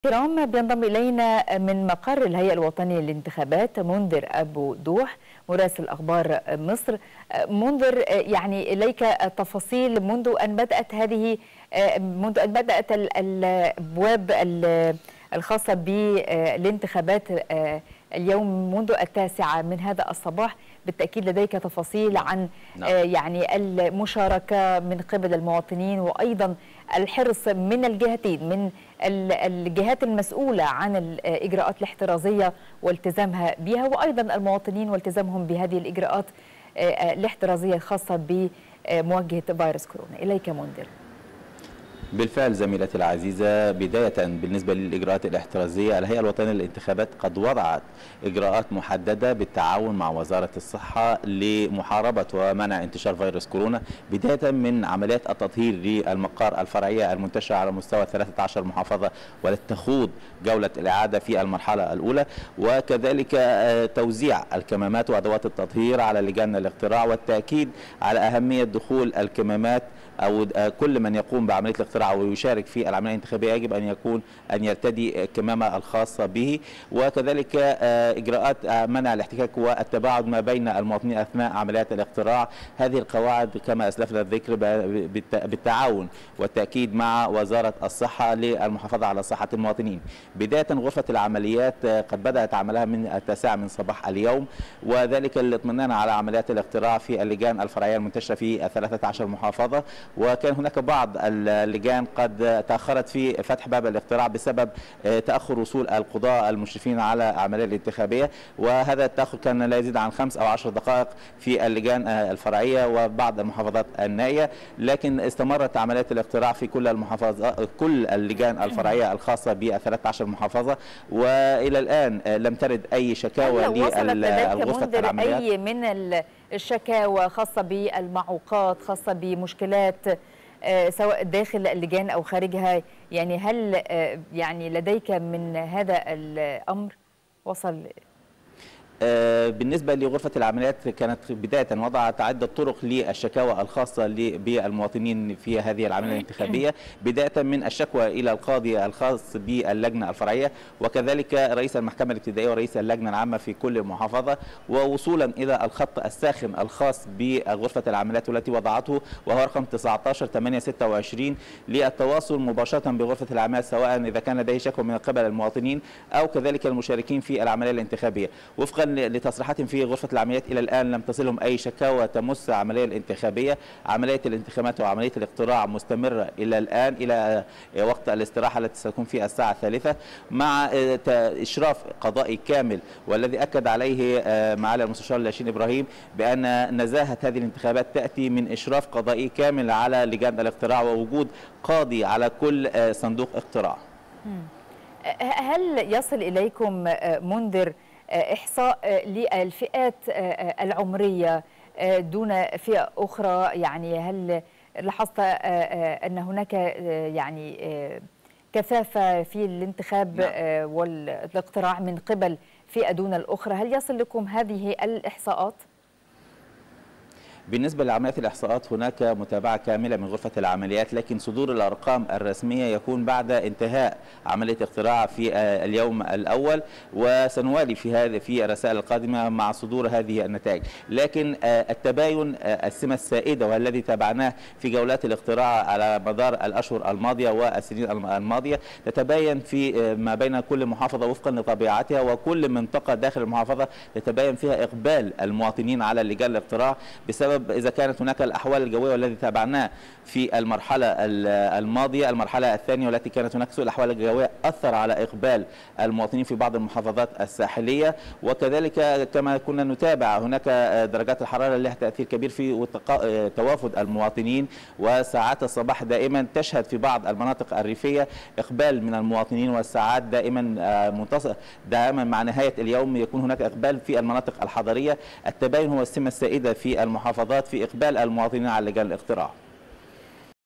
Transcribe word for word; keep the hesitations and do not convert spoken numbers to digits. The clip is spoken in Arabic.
كرام بينضم إلينا من مقر الهيئة الوطنية للانتخابات منذر أبو دوح مراسل أخبار مصر. منذر، يعني إليك التفاصيل منذ أن بدأت هذه منذ أن بدأت الأبواب الخاصة بالانتخابات اليوم منذ التاسعة من هذا الصباح. بالتأكيد لديك تفاصيل عن نعم. يعني المشاركة من قبل المواطنين وأيضا الحرص من الجهتين، من الجهات المسؤولة عن الإجراءات الاحترازية والتزامها بها، وأيضا المواطنين والتزامهم بهذه الإجراءات الاحترازية الخاصة بمواجهة فيروس كورونا. إليك منذر. بالفعل زميلتي العزيزة، بداية بالنسبة للإجراءات الاحترازية، الهيئة الوطنية للانتخابات قد وضعت إجراءات محددة بالتعاون مع وزارة الصحة لمحاربة ومنع انتشار فيروس كورونا، بداية من عمليات التطهير للمقار الفرعية المنتشرة على مستوى ثلاثة عشر محافظة ولتخوض جولة الإعادة في المرحلة الأولى، وكذلك توزيع الكمامات وأدوات التطهير على لجان الاقتراع، والتأكيد على أهمية دخول الكمامات أو كل من يقوم بعملية الاقتراع ويشارك في العملية الانتخابية يجب أن يكون أن يرتدي الكمامة الخاصة به، وكذلك إجراءات منع الاحتكاك والتباعد ما بين المواطنين أثناء عمليات الاقتراع. هذه القواعد كما أسلفنا الذكر بالتعاون والتأكيد مع وزارة الصحة للمحافظة على صحة المواطنين. بداية غرفة العمليات قد بدأت عملها من التاسعة من صباح اليوم، وذلك للاطمئنان على عمليات الاقتراع في اللجان الفرعية المنتشرة في ثلاثة عشر محافظة. وكان هناك بعض اللجان قد تأخرت في فتح باب الاقتراع بسبب تأخر وصول القضاء المشرفين على العملية الانتخابية، وهذا التأخر كان لا يزيد عن خمس أو عشر دقائق في اللجان الفرعية وبعض المحافظات النائية، لكن استمرت عمليات الاقتراع في كل المحافظات كل اللجان الفرعية الخاصة بالثلاث عشر محافظة، وإلى الآن لم ترد أي شكاوى للغرفة العمليات. أي من الشكاوى خاصة بالمعوقات، خاصة بمشكلات سواء داخل اللجان أو خارجها، يعني هل يعني لديك من هذا الأمر وصل؟ بالنسبة لغرفة العمليات كانت بداية وضعت عدة طرق للشكاوى الخاصة بالمواطنين في هذه العملية الانتخابية، بداية من الشكوى إلى القاضي الخاص باللجنة الفرعية، وكذلك رئيس المحكمة الابتدائية ورئيس اللجنة العامة في كل محافظة، ووصولا إلى الخط الساخن الخاص بغرفة العمليات والتي وضعته وهو رقم تسعة عشر ثمانية ستة وعشرين للتواصل مباشرة بغرفة العمليات سواء إذا كان لديه شكوى من قبل المواطنين أو كذلك المشاركين في العملية الانتخابية. وفقا لتصريحاتهم في غرفة العمليات إلى الآن لم تصلهم أي شكاوى تمس العملية الانتخابية. عملية الانتخابات وعملية الاقتراع مستمرة إلى الآن إلى وقت الاستراحة التي ستكون في الساعة الثالثة مع إشراف قضائي كامل، والذي أكد عليه معالي المستشار لاشين إبراهيم بأن نزاهة هذه الانتخابات تأتي من إشراف قضائي كامل على لجان الاقتراع ووجود قاضي على كل صندوق اقتراع. هل يصل إليكم منذر إحصاء للفئات العمرية دون فئة أخرى؟ يعني هل لاحظت أن هناك يعني كثافة في الانتخاب نعم. والاقتراع من قبل فئة دون الأخرى؟ هل يصل لكم هذه الإحصاءات؟ بالنسبة لعمليات الإحصاءات هناك متابعة كاملة من غرفة العمليات، لكن صدور الأرقام الرسمية يكون بعد انتهاء عملية اقتراع في اليوم الأول، وسنوالي في هذه في الرسائل القادمة مع صدور هذه النتائج. لكن التباين السمة السائدة والذي تابعناه في جولات الاقتراع على مدار الأشهر الماضية والسنين الماضية تتباين في ما بين كل محافظة وفقا لطبيعتها، وكل منطقة داخل المحافظة يتباين فيها إقبال المواطنين على لجان الاقتراع بسبب إذا كانت هناك الأحوال الجوية والذي تابعناه في المرحلة الماضية. المرحلة الثانية والتي كانت هناك سوء الأحوال الجوية أثر على إقبال المواطنين في بعض المحافظات الساحلية، وكذلك كما كنا نتابع هناك درجات الحرارة لها تأثير كبير في توافد المواطنين، وساعات الصباح دائما تشهد في بعض المناطق الريفية إقبال من المواطنين، والساعات دائما منتصف دائما مع نهاية اليوم يكون هناك إقبال في المناطق الحضرية. التباين هو السمة السائدة في المحافظات في إقبال المواطنين على لجان الاقتراع.